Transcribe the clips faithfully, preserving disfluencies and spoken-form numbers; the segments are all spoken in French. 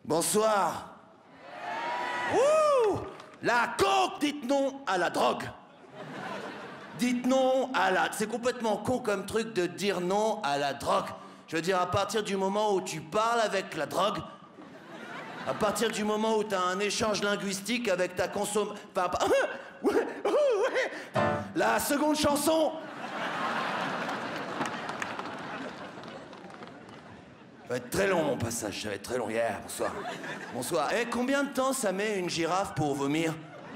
Bonsoir. Ouh! La coke, dites non à la drogue. Dites non à la... C'est complètement con comme truc de dire non à la drogue. Je veux dire, à partir du moment où tu parles avec la drogue, à partir du moment où tu as un échange linguistique avec ta consomme... Enfin, la seconde chanson... Ça va être très long, mon passage, ça va être très long. Yeah, bonsoir. Bonsoir. Eh, combien de temps ça met une girafe pour vomir?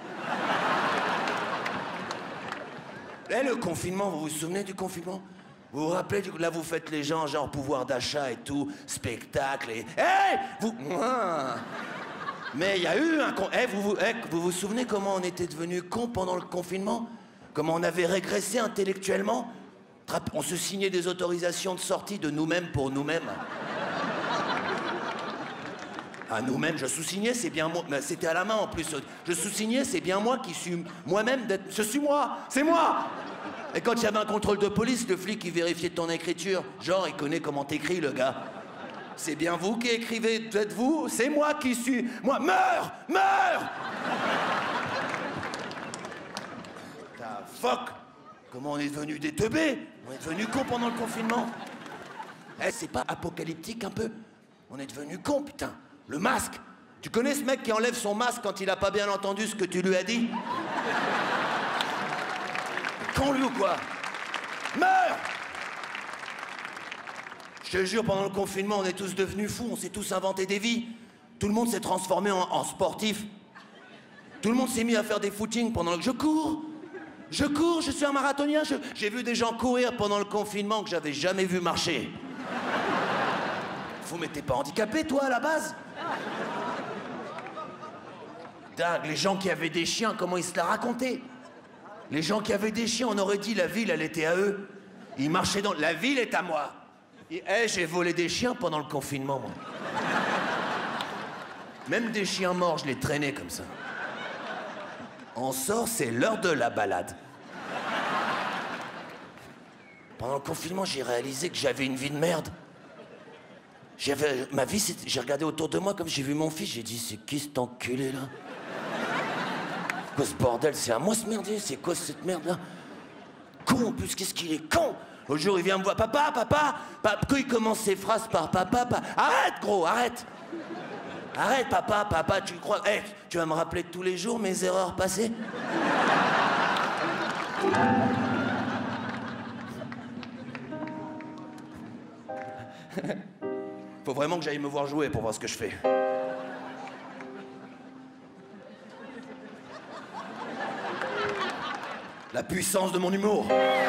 Eh, le confinement, vous vous souvenez du confinement? Vous vous rappelez, du coup, là, vous faites les gens, genre, pouvoir d'achat et tout, spectacle et... Eh, vous... Ah. Mais il y a eu un... Con... Eh, vous vous... Eh, vous vous souvenez comment on était devenus cons pendant le confinement? Comment on avait régressé intellectuellement? On se signait des autorisations de sortie de nous-mêmes pour nous-mêmes. À nous-mêmes, je sous-signais, c'est bien moi. C'était à la main en plus. Je sous-signais, c'est bien moi qui suis moi-même d'être. Je suis moi, c'est moi. Et quand il y avait un contrôle de police, le flic il vérifiait ton écriture. Genre, il connaît comment t'écris, le gars. C'est bien vous qui écrivez, êtes-vous? C'est moi qui suis. Moi, meurs, meurs. Ta fuck. Comment on est devenu des teubés? On est devenu cons pendant le confinement. Eh, c'est pas apocalyptique un peu? On est devenu cons, putain. Le masque. Tu connais ce mec qui enlève son masque quand il a pas bien entendu ce que tu lui as dit? Con lui ou quoi? Meurs! Je te jure, pendant le confinement, on est tous devenus fous, on s'est tous inventé des vies. Tout le monde s'est transformé en, en sportif. Tout le monde s'est mis à faire des footings pendant que je cours. Je cours, je suis un marathonien. Je... J'ai vu des gens courir pendant le confinement que j'avais jamais vu marcher. Faut, mais t'es pas handicapé, toi, à la base? Dingue, les gens qui avaient des chiens, comment ils se la racontaient? Les gens qui avaient des chiens, on aurait dit la ville, elle était à eux. Ils marchaient dans... La ville est à moi. Et hey, j'ai volé des chiens pendant le confinement, moi. Même des chiens morts, je les traînais comme ça. On sort, c'est l'heure de la balade. Pendant le confinement, j'ai réalisé que j'avais une vie de merde. J'avais... Ma vie, c'est... J'ai regardé autour de moi comme j'ai vu mon fils, j'ai dit, c'est qui cet enculé, là? Quoi ce bordel? C'est à moi ce merdier? C'est quoi cette merde-là? Con, en plus, qu'est-ce qu'il est con? Au jour, il vient me voir, papa, papa, papa. Quand il commence ses phrases par papa, papa. Arrête, gros, arrête! Arrête, papa, papa, tu crois... Hey, tu vas me rappeler tous les jours mes erreurs passées? Faut vraiment que j'aille me voir jouer pour voir ce que je fais. La puissance de mon humour.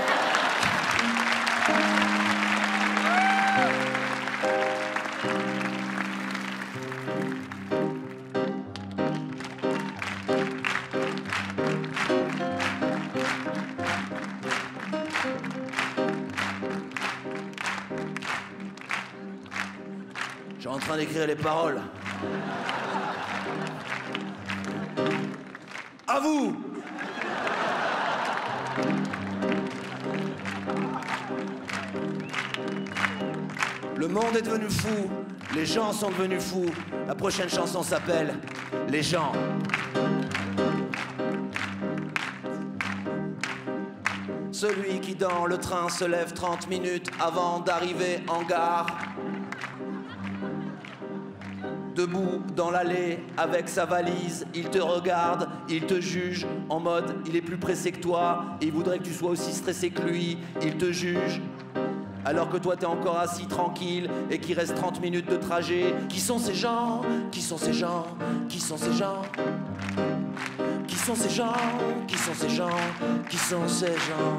Je suis en train d'écrire les paroles. À vous! Le monde est devenu fou, les gens sont devenus fous. La prochaine chanson s'appelle Les gens. Celui qui dans le train se lève trente minutes avant d'arriver en gare. Debout dans l'allée avec sa valise, il te regarde, il te juge en mode il est plus pressé que toi, et il voudrait que tu sois aussi stressé que lui, il te juge. Alors que toi t'es encore assis tranquille et qu'il reste trente minutes de trajet. Qui sont ces gens? Qui sont ces gens? Qui sont ces gens? Qui sont ces gens? Qui sont ces gens? Qui sont ces gens?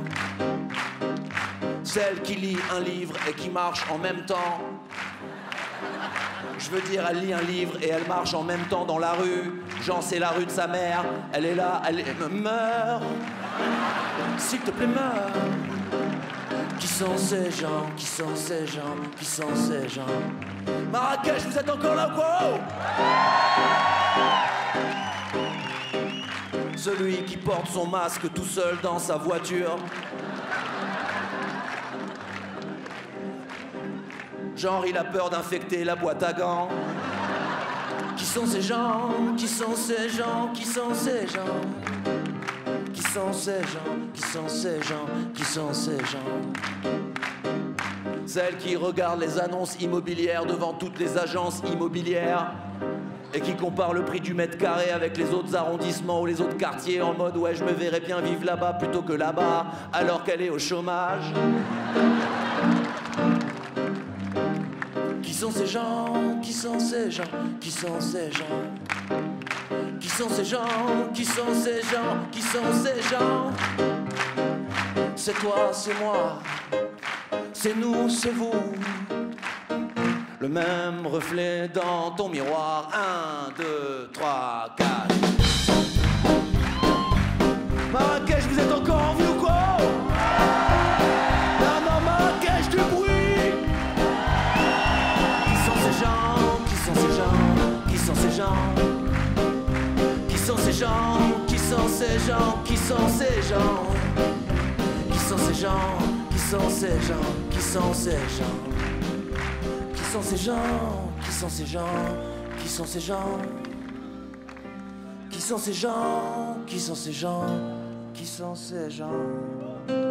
Celle qui lit un livre et qui marche en même temps. Je veux dire, elle lit un livre et elle marche en même temps dans la rue. Genre, c'est la rue de sa mère. Elle est là, elle est... Meurs. S'il te plaît, meurs. Qui sont ces gens? Qui sont ces gens? Qui sont ces gens? Marrakech, vous êtes encore là, wow! Celui qui porte son masque tout seul dans sa voiture. Genre, il a peur d'infecter la boîte à gants. Qui sont ces gens? Qui sont ces gens? Qui sont ces gens? Qui sont ces gens? Qui sont ces gens? Qui sont ces gens? Celles qui regardent les annonces immobilières devant toutes les agences immobilières et qui comparent le prix du mètre carré avec les autres arrondissements ou les autres quartiers en mode ouais je me verrais bien vivre là-bas plutôt que là-bas alors qu'elle est au chômage. Qui sont ces gens? Qui sont ces gens? Qui sont ces gens? Qui sont ces gens? Qui sont ces gens? Qui sont ces gens? C'est toi, c'est moi, c'est nous, c'est vous. Le même reflet dans ton miroir. Un, deux, trois, quatre. Marrakech, vous êtes encore en vie ou quoi? Non, non, Marrakech, du bruit. Qui sont ces gens? Qui sont ces gens? Qui sont ces gens? Qui sont ces gens? Qui sont ces gens? Qui sont ces gens? Qui sont ces gens? Qui sont ces gens? Qui sont ces gens? Qui sont ces gens? Qui sont ces gens? Qui sont ces gens? Qui sont ces gens? Qui sont ces gens? Qui sont ces gens?